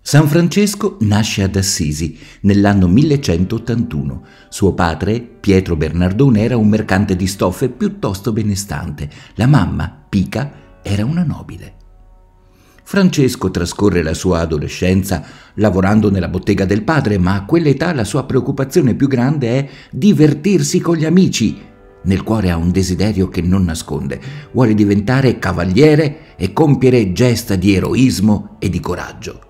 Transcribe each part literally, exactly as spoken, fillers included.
San Francesco nasce ad Assisi nell'anno millecentottantuno. Suo padre, Pietro Bernardone, era un mercante di stoffe piuttosto benestante. La mamma, Pica, era una nobile. Francesco trascorre la sua adolescenza lavorando nella bottega del padre, ma a quell'età la sua preoccupazione più grande è divertirsi con gli amici. Nel cuore ha un desiderio che non nasconde. Vuole diventare cavaliere e compiere gesta di eroismo e di coraggio.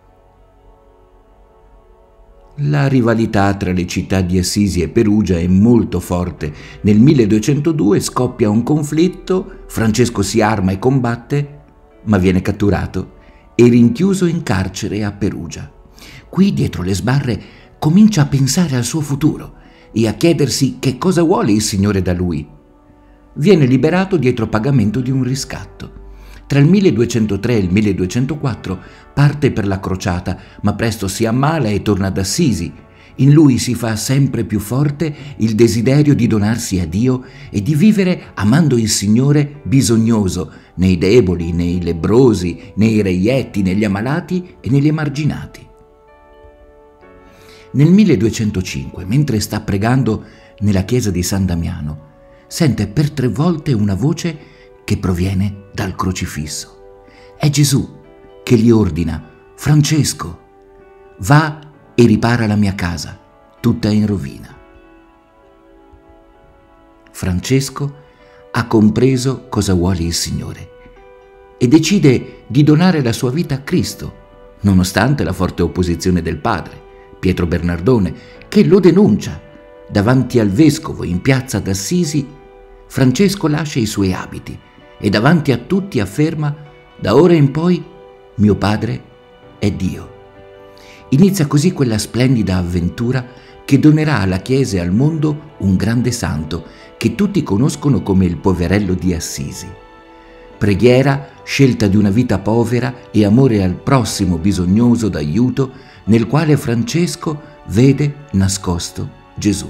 La rivalità tra le città di Assisi e Perugia è molto forte. Nel milleduecentodue scoppia un conflitto, Francesco si arma e combatte, ma viene catturato e rinchiuso in carcere a Perugia. Qui, dietro le sbarre, comincia a pensare al suo futuro e a chiedersi che cosa vuole il Signore da lui. Viene liberato dietro pagamento di un riscatto. Tra il milleduecentotre e il milleduecentoquattro parte per la crociata, ma presto si ammala e torna ad Assisi. In lui si fa sempre più forte il desiderio di donarsi a Dio e di vivere amando il Signore bisognoso, nei deboli, nei lebbrosi, nei reietti, negli ammalati e negli emarginati. Nel milleduecentocinque, mentre sta pregando nella chiesa di San Damiano, sente per tre volte una voce che proviene dal crocifisso. È Gesù che gli ordina: Francesco, va e ripara la mia casa, tutta in rovina. Francesco ha compreso cosa vuole il Signore e decide di donare la sua vita a Cristo, nonostante la forte opposizione del padre, Pietro Bernardone, che lo denuncia. Davanti al vescovo in piazza d'Assisi, Francesco lascia i suoi abiti e davanti a tutti afferma: da ora in poi mio padre è Dio. Inizia così quella splendida avventura che donerà alla Chiesa e al mondo un grande santo che tutti conoscono come il poverello di Assisi. Preghiera, scelta di una vita povera e amore al prossimo bisognoso d'aiuto, nel quale Francesco vede nascosto Gesù.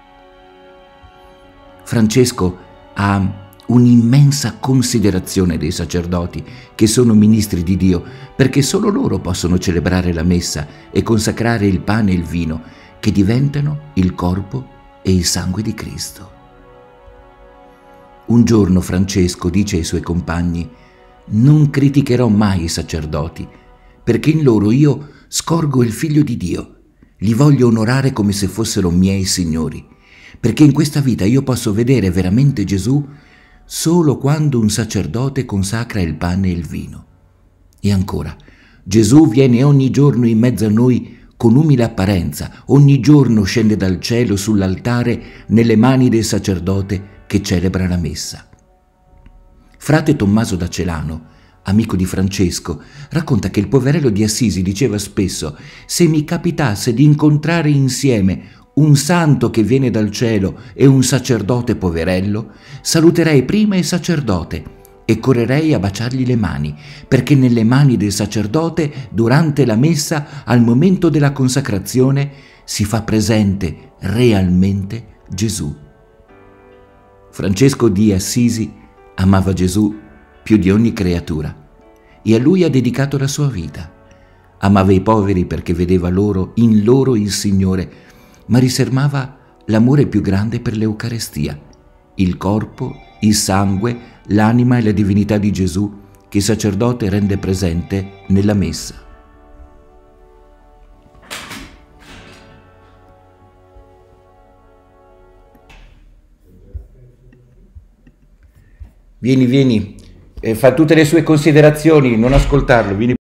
Francesco ha un'immensa considerazione dei sacerdoti, che sono ministri di Dio, perché solo loro possono celebrare la messa e consacrare il pane e il vino, che diventano il corpo e il sangue di Cristo. Un giorno Francesco dice ai suoi compagni: «Non criticherò mai i sacerdoti, perché in loro io scorgo il Figlio di Dio. Li voglio onorare come se fossero miei signori, perché in questa vita io posso vedere veramente Gesù solo quando un sacerdote consacra il pane e il vino. E ancora, Gesù viene ogni giorno in mezzo a noi con umile apparenza, ogni giorno scende dal cielo sull'altare nelle mani del sacerdote che celebra la messa». Frate Tommaso da Celano, amico di Francesco, racconta che il poverello di Assisi diceva spesso: «Se mi capitasse di incontrare insieme un santo che viene dal cielo e un sacerdote poverello, saluterei prima il sacerdote e correrei a baciargli le mani, perché nelle mani del sacerdote, durante la messa, al momento della consacrazione, si fa presente realmente Gesù». Francesco di Assisi amava Gesù più di ogni creatura e a lui ha dedicato la sua vita. Amava i poveri perché vedeva loro, in loro il Signore, ma riservava l'amore più grande per l'Eucarestia, il corpo, il sangue, l'anima e la divinità di Gesù che il sacerdote rende presente nella messa. Vieni, vieni, eh, fa tutte le sue considerazioni, non ascoltarlo, vieni.